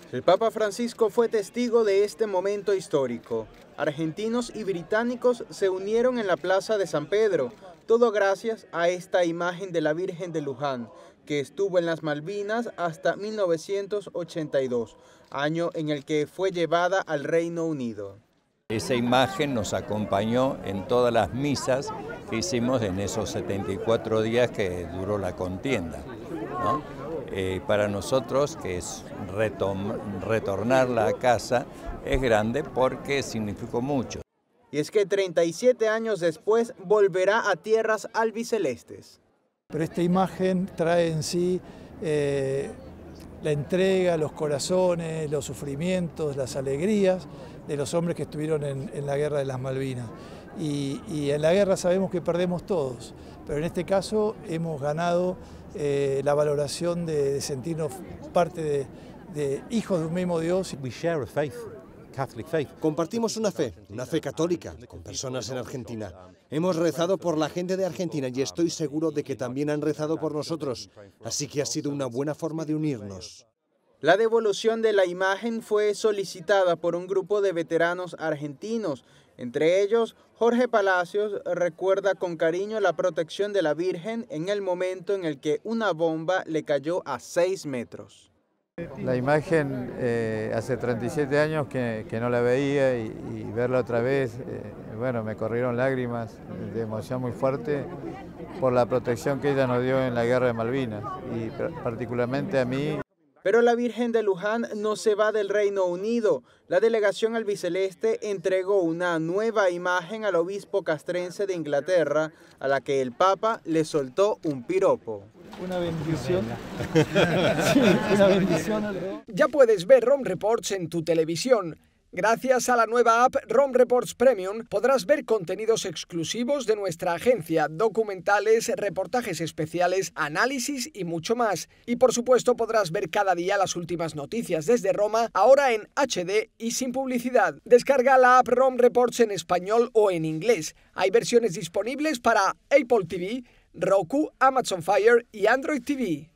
El Papa Francisco fue testigo de este momento histórico. Argentinos y británicos se unieron en la Plaza de San Pedro, todo gracias a esta imagen de la Virgen de Luján, que estuvo en las Malvinas hasta 1982, año en el que fue llevada al Reino Unido. Esa imagen nos acompañó en todas las misas que hicimos en esos 74 días que duró la contienda, ¿no? Para nosotros, que es retornarla a casa, es grande porque significó mucho. Y es que 37 años después volverá a tierras albicelestes. Pero esta imagen trae en sí la entrega, los corazones, los sufrimientos, las alegrías de los hombres que estuvieron en la guerra de las Malvinas. Y en la guerra sabemos que perdemos todos, pero en este caso hemos ganado la valoración de sentirnos parte de hijos de un mismo Dios. Compartimos una fe católica, con personas en Argentina. Hemos rezado por la gente de Argentina y estoy seguro de que también han rezado por nosotros, así que ha sido una buena forma de unirnos. La devolución de la imagen fue solicitada por un grupo de veteranos argentinos. Entre ellos, Jorge Palacios recuerda con cariño la protección de la Virgen en el momento en el que una bomba le cayó a 6 metros. La imagen hace 37 años que no la veía y verla otra vez, bueno, me corrieron lágrimas de emoción muy fuerte por la protección que ella nos dio en la guerra de Malvinas y particularmente a mí. Pero la Virgen de Luján no se va del Reino Unido. La delegación albiceleste entregó una nueva imagen al obispo castrense de Inglaterra, a la que el Papa le soltó un piropo. Una bendición. Sí, una bendición. Ya puedes ver ROM Reports en tu televisión. Gracias a la nueva app ROM Reports Premium podrás ver contenidos exclusivos de nuestra agencia, documentales, reportajes especiales, análisis y mucho más. Y por supuesto podrás ver cada día las últimas noticias desde Roma, ahora en HD y sin publicidad. Descarga la app ROM Reports en español o en inglés. Hay versiones disponibles para Apple TV, Roku, Amazon Fire y Android TV.